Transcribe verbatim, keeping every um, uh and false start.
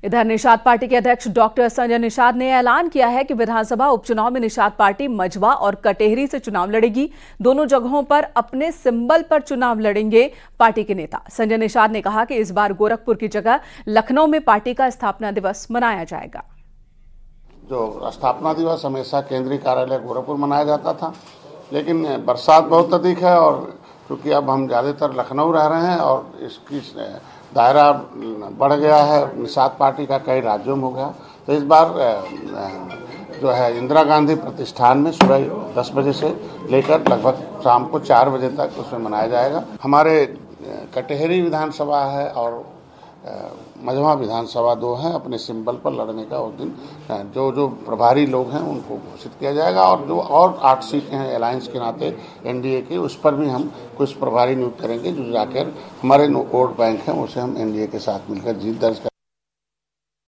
इधर निषाद पार्टी के अध्यक्ष डॉक्टर संजय निषाद ने ऐलान किया है कि विधानसभा उपचुनाव में निषाद पार्टी मझवा और कटेहरी से चुनाव लड़ेगी। दोनों जगहों पर अपने सिंबल पर चुनाव लड़ेंगे पार्टी के नेता। संजय निषाद ने कहा कि इस बार गोरखपुर की जगह लखनऊ में पार्टी का स्थापना दिवस मनाया जाएगा। जो स्थापना दिवस हमेशा केंद्रीय कार्यालय गोरखपुर मनाया जाता था, लेकिन बरसात बहुत अधिक है और क्योंकि अब हम ज़्यादातर लखनऊ रह रहे हैं और इसकी दायरा बढ़ गया है, निषाद पार्टी का कई राज्यों में हो गया, तो इस बार जो है इंदिरा गांधी प्रतिष्ठान में सुबह दस बजे से लेकर लगभग शाम को चार बजे तक उसमें मनाया जाएगा। हमारे कटेहरी विधानसभा है और मझवा विधानसभा दो हैं, अपने सिंबल पर लड़ने का उस दिन जो जो प्रभारी लोग हैं उनको घोषित किया जाएगा और जो और आठ सीटें हैं अलायंस के नाते एनडीए की, उस पर भी हम कुछ प्रभारी नियुक्त करेंगे जो जाकर हमारे वोट बैंक हैं उसे हम एनडीए के साथ मिलकर जीत दर्ज करेंगे।